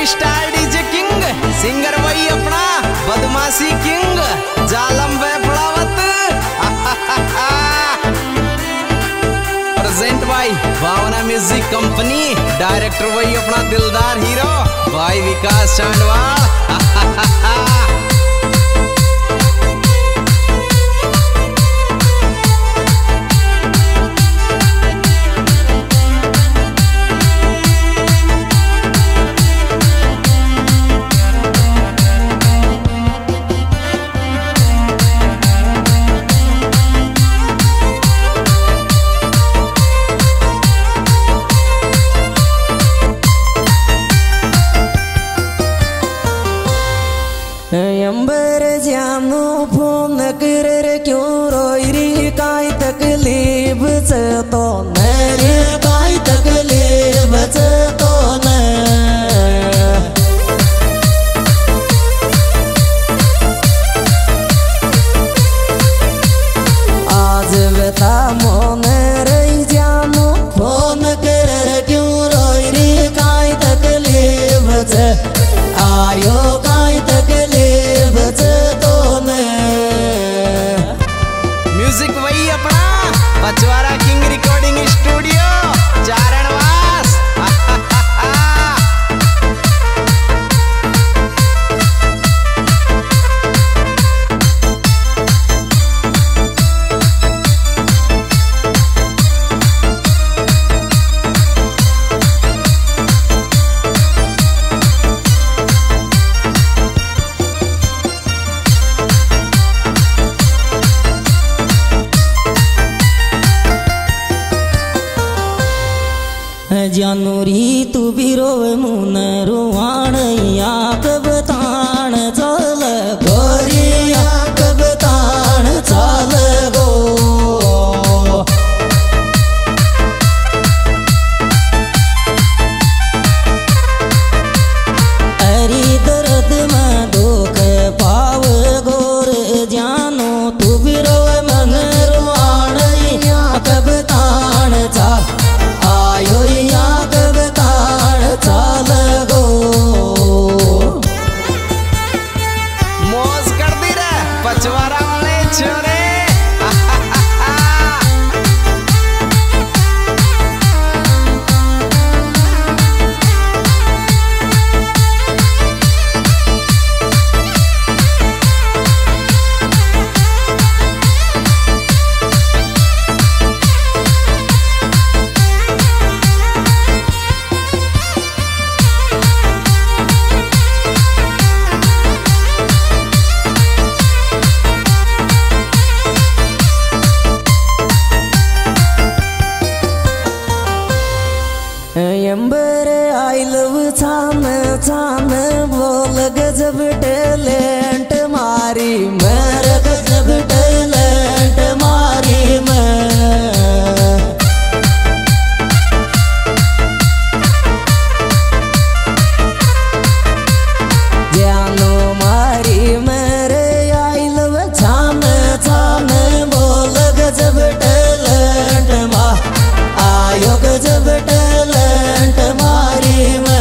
Star DJ king singer वही अपना बदमाशी किंग जालम वे फड़ावत present by Bhavna music company director वही अपना दिलदार हीरो भाई विकास चांडवाल। अंबर जानो फोन कर क्यों रोई री काई तकलीफ तो मेरे काई तकलीफ तो न आज बता मोन रही जानो फोन कर क्यों रोई री काई तकलीफ आयो काई तकलीफ तो न म्यूजिक वही अपना Pachwara king recording studio Charanwas. जानूरी तू भी रोवे मुन रुवाण या कब ताण चल गोरिया कब ताण चल गो अरी दर्द में दुख पाव गोर जानो तू भी रोवे मन रुवाण या कब ताण चल आयो या कब ताण चाल गो मौज कर दी रे पचवारा वाले छोरे। अंबर आई लव छान छान बोल गजब टैलेंट मारी मेरे गजब टैलेंट मारी मैं जानो मारी मेरे आई लव छान छान बोल गजब टैलेंट मार आयो गजब टैलेंट मारी मैं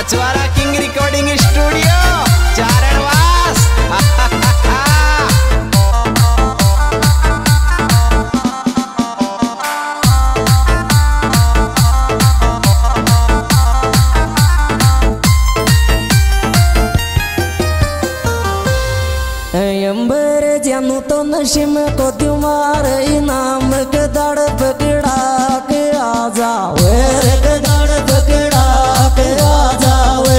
Pachwara king recording studio Charanwas. अंबर जानू तो नशीम को तुम्हार नाम के दड़ पकड़ा के आ जावे रे दड़ पकड़ा के आ जावे।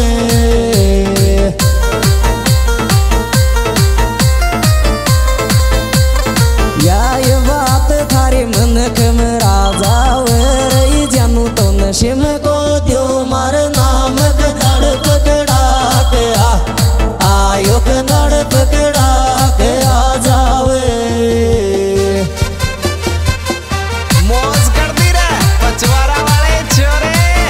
या ये बात थारी मन के मेरा जावे रे जानू तो नशीम को तुम्हार नाम के दड़ पकड़ा के आयो के दड़ पकड़ा के आ जावे। मौज कर दी रे पचवारा वाले छोरे।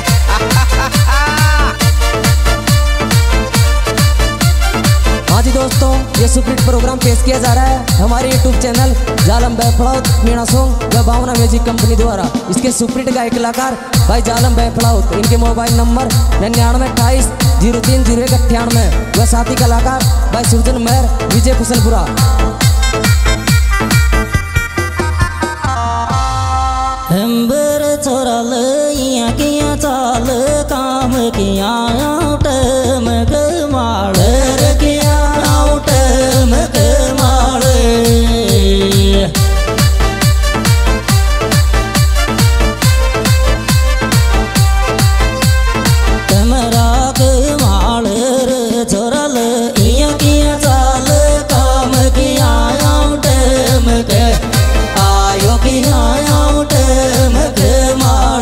हाँ जी दोस्तों, ये सुपरहिट प्रोग्राम पेश किया जा रहा है हमारे यूट्यूब चैनल जालम बैफड़ाउत मीणा सॉन्ग व भावना म्यूजिक कंपनी द्वारा। इसके सुपरहिट गायक कलाकार भाई जालम बैफड़ाउत, इनके मोबाइल नंबर 9928 03 0198 व साथी कलाकार भाई सुरजन मेहर विजय कुशलपुरा। अंबर चोरल यहाँ किया चाल काम किया मग माल किया मग माल। कमरा के माल चोरल यहाँ किया चाल काम किया मग आयो किया मग माल।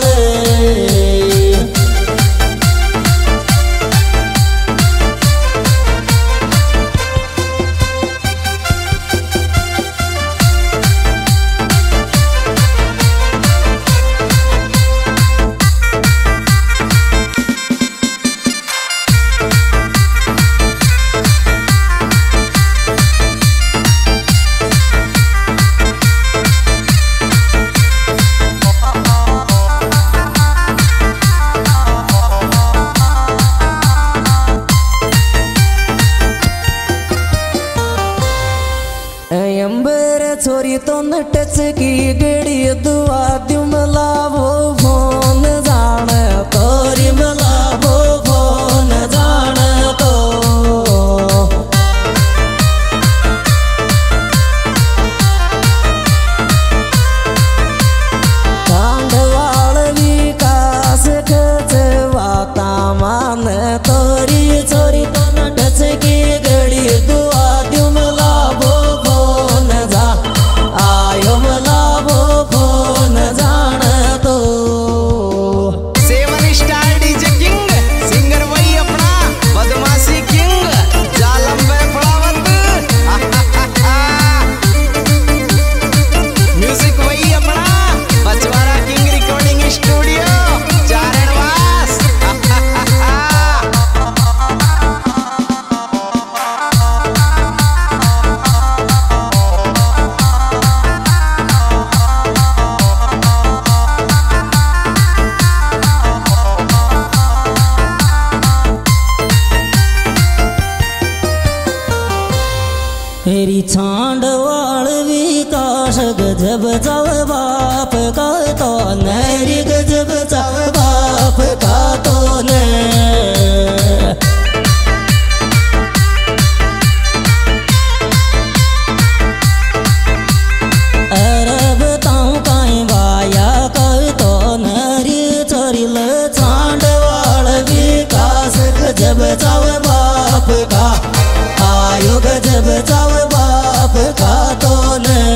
अंबर छोरी तो नटच की गड़ी दुआ द्यू मलावो फोन जान तोरी मलावो फोन जान तो। कांडवाल विकास खचवाता मान तोरी छोरी तो नटच की गड़ी दुआ द्यू मलावो आयो मलावो फोन जान तो। 7 स्टार डीजे किंग सिंगर वही अपना बदमाशी किंग जालम बैफड़ावत। म्यूजिक वही अपना Pachwara king recording studio Charanwas. मेरी छांड वाल विकास गजब जाव बाप का तो नरी गजब जाव बाप का तो न। अरे बताऊं काई बाया कर तो नरी चोरिल छांड वाल विकास गजब जाव बाप का आयो गजब जाव बाप का तो न।